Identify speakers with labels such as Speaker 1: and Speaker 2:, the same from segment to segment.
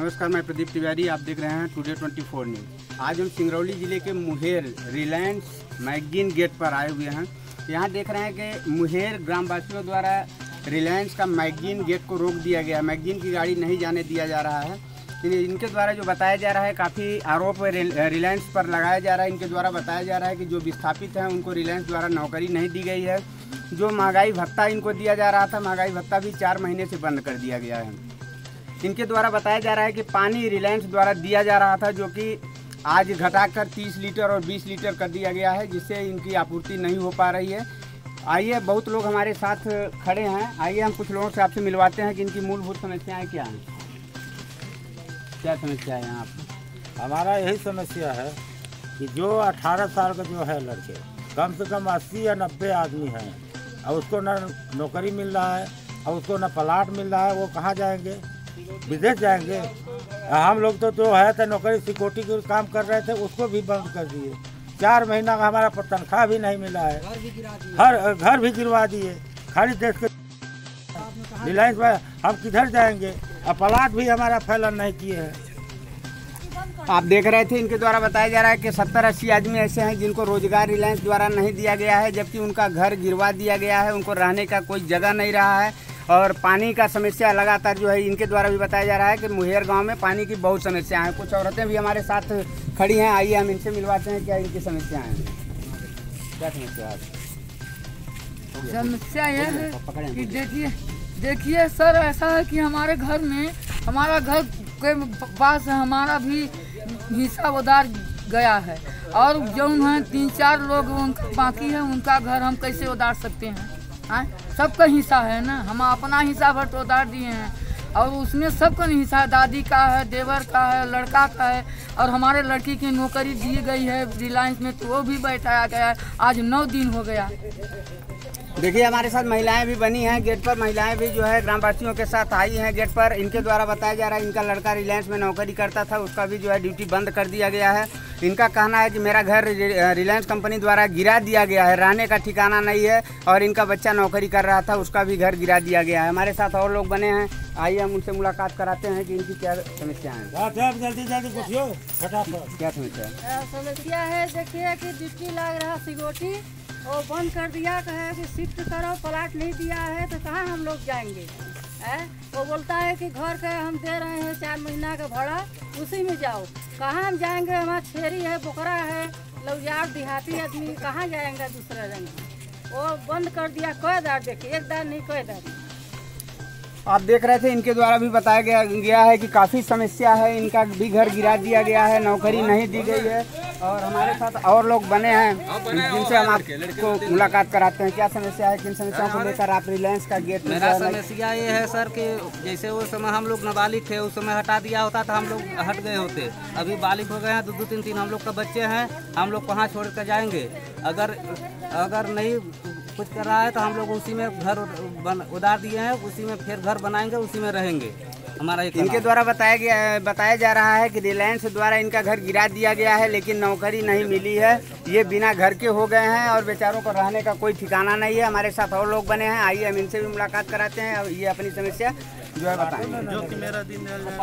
Speaker 1: नमस्कार, मैं प्रदीप तिवारी। आप देख रहे हैं टुडे 24 न्यूज़। आज हम सिंगरौली ज़िले के मुहेर रिलायंस मैगजीन गेट पर आए हुए हैं। यहाँ देख रहे हैं कि मुहेर ग्रामवासियों द्वारा रिलायंस का मैगजीन गेट को रोक दिया गया। मैगजीन की गाड़ी नहीं जाने दिया जा रहा है। इनके द्वारा जो बताया जा रहा है, काफ़ी आरोप रिलायंस पर लगाया जा रहा है। इनके द्वारा बताया जा रहा है कि जो विस्थापित हैं उनको रिलायंस द्वारा नौकरी नहीं दी गई है। जो महंगाई भत्ता इनको दिया जा रहा था, महंगाई भत्ता भी 4 महीने से बंद कर दिया गया है। इनके द्वारा बताया जा रहा है कि पानी रिलायंस द्वारा दिया जा रहा था, जो कि आज घटाकर 30 लीटर और 20 लीटर कर दिया गया है, जिससे इनकी आपूर्ति नहीं हो पा रही है। आइए, बहुत लोग हमारे साथ खड़े हैं। आइए हम कुछ लोगों से आपसे मिलवाते हैं कि इनकी मूलभूत समस्याएं क्या हैं। क्या समस्या है यहाँ पर?
Speaker 2: हमारा यही समस्या है कि जो 18 साल का जो है लड़के, कम से कम 80 या 90 आदमी हैं, और उसको न नौकरी मिल रहा है और उसको न प्लाट मिल रहा है। वो कहाँ जाएंगे? विदेश जाएंगे। हम लोग तो जो है तो नौकरी सिक्योरिटी के काम कर रहे थे, उसको भी बंद कर दिए। 4 महीना का हमारा तनख्वाह भी नहीं मिला है। हर घर भी गिरवा दिए। खाली देश के रिलायंस में हम किधर जाएंगे? और प्लाट भी हमारा फैलन नहीं किए हैं।
Speaker 1: आप देख रहे थे, इनके द्वारा बताया जा रहा है कि 70-80 आदमी ऐसे हैं जिनको रोजगार रिलायंस द्वारा नहीं दिया गया है, जबकि उनका घर गिरवा दिया गया है। उनको रहने का कोई जगह नहीं रहा है और पानी का समस्या लगातार जो है इनके द्वारा भी बताया जा रहा है कि मुहेर गांव में पानी की बहुत समस्या है। कुछ औरतें भी हमारे साथ खड़ी हैं। आइए हम इनसे मिलवाते हैं क्या इनकी समस्या है। क्या समस्या है?
Speaker 3: समस्या यह है कि देखिए सर, ऐसा है कि हमारे घर में, हमारा घर के पास हमारा भी हिस्सा उधार गया है, और जो हैं 3-4 लोग बाकी है, उनका घर हम कैसे उधार सकते हैं? सबका हिस्सा है ना, हम अपना हिस्सा भर तो उधार दिए हैं, और उसमें सबका हिस्सा है। दादी का है, देवर का है, लड़का का है, और हमारे लड़की की नौकरी दी गई है रिलायंस में, तो वो भी बैठाया गया है। आज 9 दिन हो गया।
Speaker 1: देखिए, हमारे साथ महिलाएं भी बनी हैं गेट पर। महिलाएं भी जो है ग्रामवासियों के साथ आई हैं गेट पर। इनके द्वारा बताया जा रहा है इनका लड़का रिलायंस में नौकरी करता था, उसका भी जो है ड्यूटी बंद कर दिया गया है। इनका कहना है कि मेरा घर रिलायंस कंपनी द्वारा गिरा दिया गया है, रहने का ठिकाना नहीं है, और इनका बच्चा नौकरी कर रहा था, उसका भी घर गिरा दिया गया है। हमारे साथ और लोग बने हैं। आइए हम उनसे मुलाकात कराते हैं कि इनकी क्या समस्या है।
Speaker 2: जल्दी पूछियो, फटाफट।
Speaker 1: क्या समस्या है?
Speaker 3: समस्या है, देखिए कि ड्यूटी लग रहा सिक्योरिटी, वो बंद कर दिया, कहे कि शिफ्ट करो, प्लाट नहीं दिया है, तो कहाँ हम लोग जाएंगे? वो बोलता है कि घर का हम दे रहे हैं 4 महीना का भाड़ा, उसी में जाओ। कहाँ हम जाएंगे? हमारा छेरी है, बोकरा है, लौजार देहाती आदमी, कहाँ जाएंगे दूसरा रंग? वो बंद कर दिया। कई दार देखिए, 1 दार नहीं, कई दार।
Speaker 1: आप देख रहे थे, इनके द्वारा भी बताया गया है कि काफ़ी समस्या है। इनका भी घर गिरा दिया गया है, नौकरी नहीं दी गई है, और हमारे साथ और लोग बने हैं जिनसे हम आपको मुलाकात कराते हैं। क्या समस्या है? किन समस्याओं को लेकर आप रिलायंस का गेट?
Speaker 4: मेरा समस्या ये है सर कि जैसे उस समय हम लोग नाबालिग थे, उस समय हटा दिया होता तो हम लोग हट गए होते। अभी बालिग हो गए हैं, 2-2, 3-3 हम लोग का बच्चे हैं। हम लोग कहाँ छोड़ कर जाएंगे? अगर नहीं कुछ कर रहा है तो हम लोग उसी में घर उधार दिए हैं, उसी में फिर घर बनाएंगे, उसी में रहेंगे। हमारा
Speaker 1: इनके द्वारा बताया जा रहा है कि रिलायंस द्वारा इनका घर गिरा दिया गया है, लेकिन नौकरी नहीं मिली है। ये बिना घर के हो गए हैं और बेचारों को रहने का कोई ठिकाना नहीं है। हमारे साथ और लोग बने हैं। आइए हम इनसे भी मुलाकात कराते हैं और ये अपनी समस्या जो है बताएंगे।
Speaker 5: जो कि मेरा दिन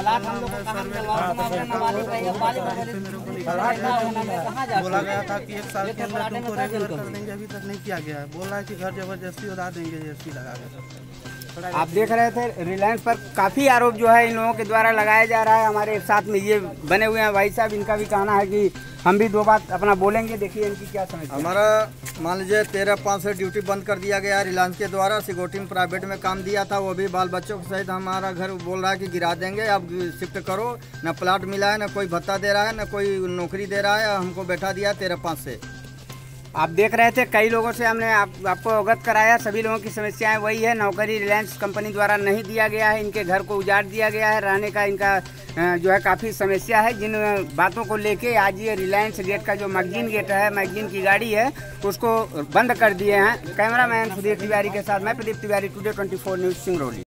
Speaker 5: बोला गया था कि 1 साल के अंदर तुमको रेगुलर कर देंगे, अभी तक नहीं किया गया है। बोल रहा है कि घर जबरदस्ती उड़ा देंगे, जीएसटी लगा के।
Speaker 1: आप देख रहे थे, रिलायंस पर काफ़ी आरोप जो है इन लोगों के द्वारा लगाया जा रहा है। हमारे साथ में ये बने हुए हैं भाई साहब, इनका भी कहना है कि हम भी 2 बात अपना बोलेंगे। देखिए इनकी क्या समस्या।
Speaker 6: हमारा मान लीजिए 13/5 से ड्यूटी बंद कर दिया गया है रिलायंस के द्वारा। सिक्योरिटी में प्राइवेट में काम दिया था, वो भी बाल बच्चों के सहित हमारा घर बोल रहा है कि गिरा देंगे, अब शिफ्ट करो। न प्लाट मिला है, न कोई भत्ता दे रहा है, न कोई नौकरी दे रहा है। हमको बैठा दिया 13/5 से।
Speaker 1: आप देख रहे थे, कई लोगों से हमने आपको अवगत कराया। सभी लोगों की समस्याएं वही है। नौकरी रिलायंस कंपनी द्वारा नहीं दिया गया है, इनके घर को उजाड़ दिया गया है, रहने का इनका जो है काफ़ी समस्या है। जिन बातों को लेके आज ये रिलायंस गेट का जो मैगजीन गेट है, मैगजीन की गाड़ी है, उसको बंद कर दिए हैं। कैमरामैन सुधीर तिवारी के साथ मैं प्रदीप तिवारी, टुडे 24 न्यूज़, सिंगरौली।